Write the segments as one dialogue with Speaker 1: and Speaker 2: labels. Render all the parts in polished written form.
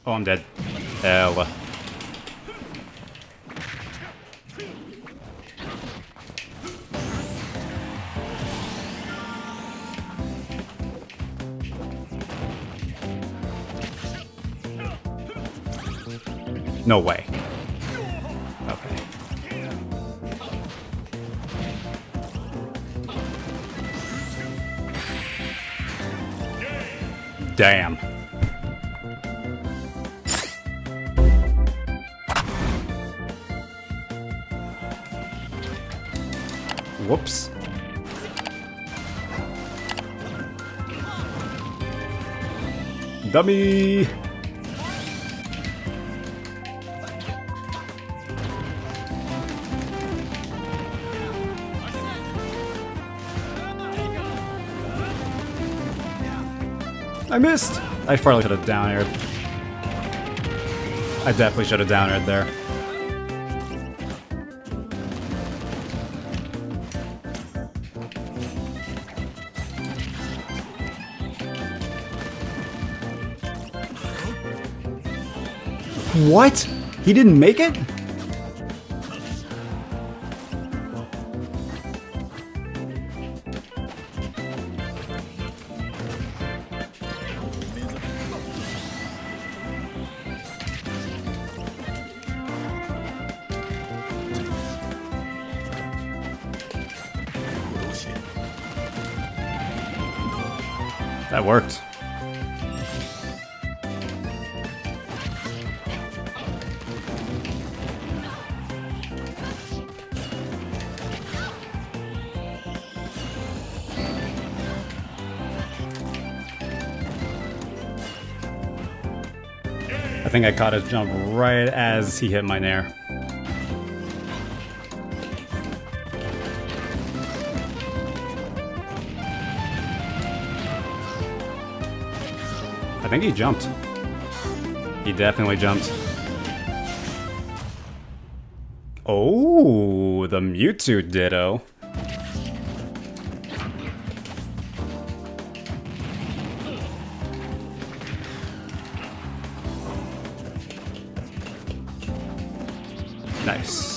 Speaker 1: Oh, I'm dead. Hell. No way. Okay. Damn. Whoops. Dummy. I missed! I probably should have down aired. I definitely should have down aired there. What? He didn't make it? That worked. I think I caught his jump right as he hit my nair. I think he jumped. He definitely jumped. Oh, the Mewtwo Ditto. Nice.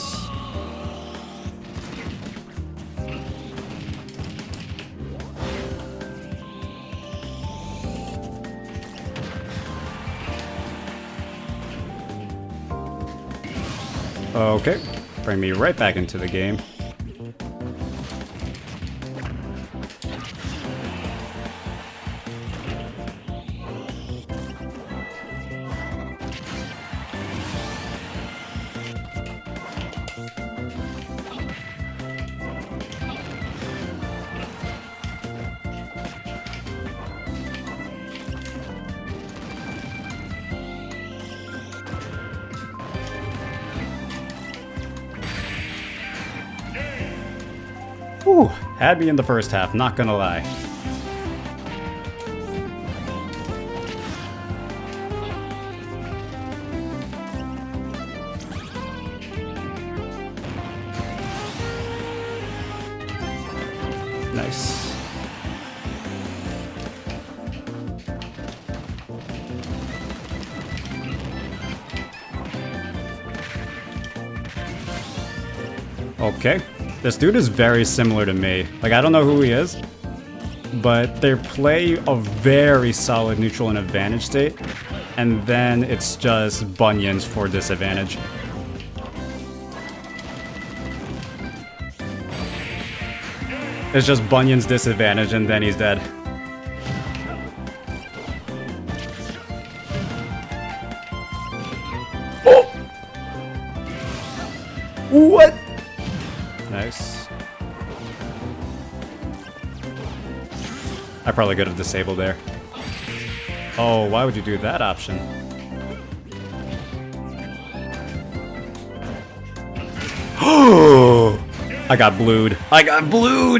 Speaker 1: Okay, bring me right back into the game. Whew, had me in the first half, not gonna lie. Nice. Okay. This dude is very similar to me. Like, I don't know who he is, but they play a very solid neutral and advantage state, and then it's just bunions for disadvantage. It's just bunions disadvantage, and then he's dead. Oh! What? Nice. I probably could have disabled there. Oh, why would you do that option? Oh! I got blued. I got blued!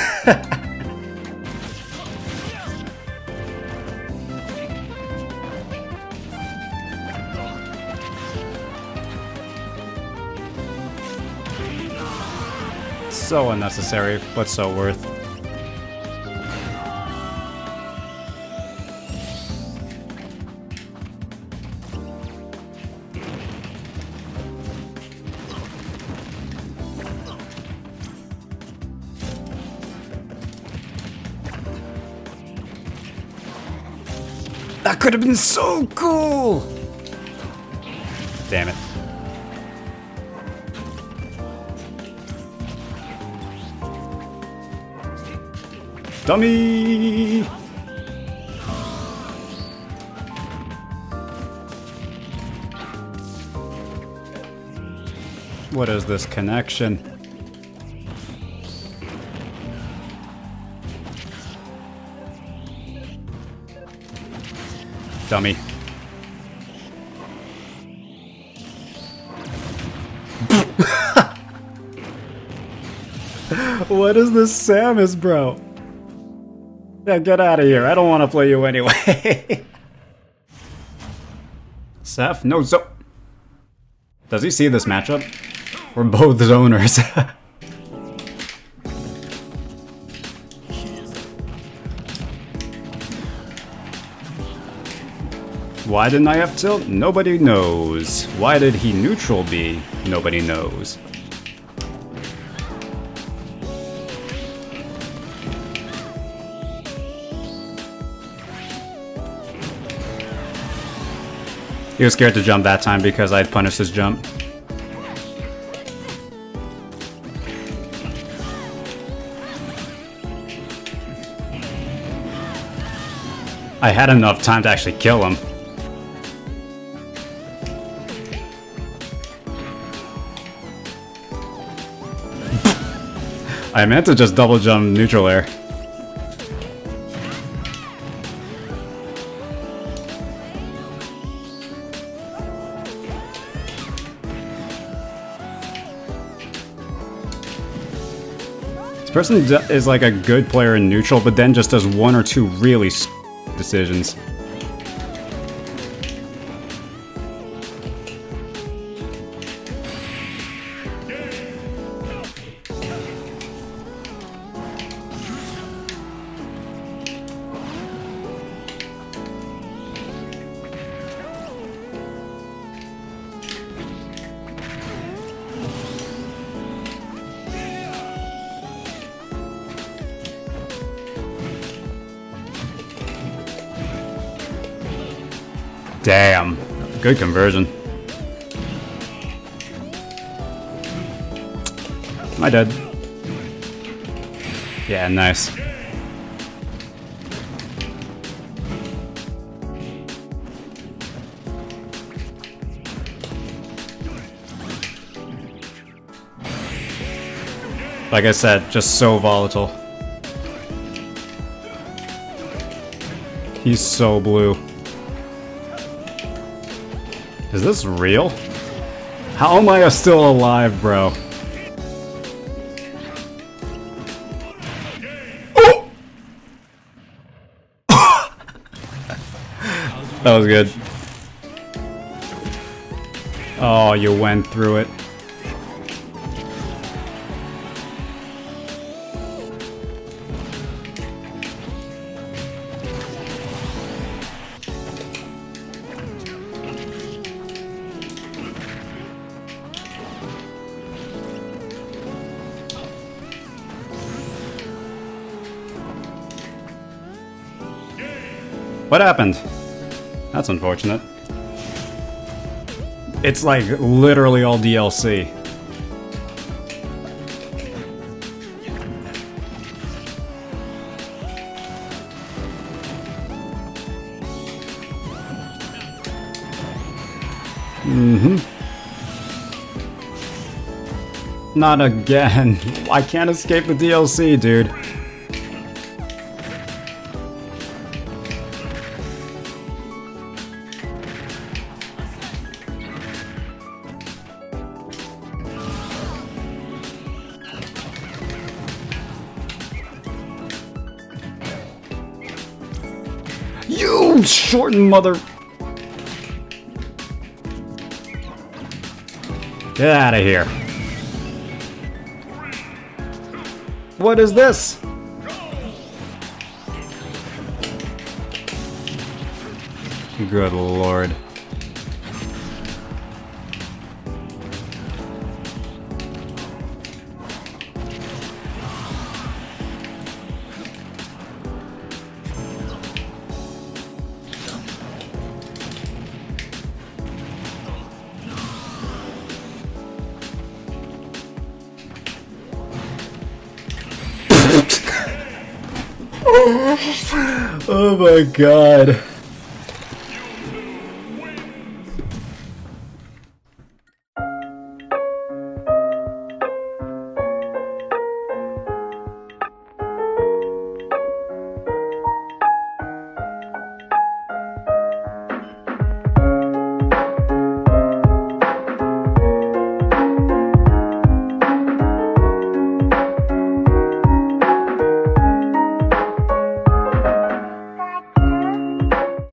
Speaker 1: So unnecessary, but so worth. That could have been so cool! Damn it. Dummy! What is this connection? Dummy. What is this Samus, bro? Yeah, get out of here. I don't want to play you anyway. Seth? No, so... Does he see this matchup? We're both zoners. Why didn't I have tilt? Nobody knows. Why did he neutral B? Nobody knows. He was scared to jump that time because I'd punished his jump. I had enough time to actually kill him. I meant to just double jump neutral air. This person is like a good player in neutral, but then just does one or two really decisions. Damn, good conversion. Am I dead? Yeah, nice. Like I said, just so volatile. He's so blue. Is this real? How am I still alive, bro? Oh! That was good. Oh, you went through it. What happened? That's unfortunate. It's like literally all DLC. Not again. I can't escape the DLC, dude. You short mother... Get out of here. What is this? Good lord. Oh my god.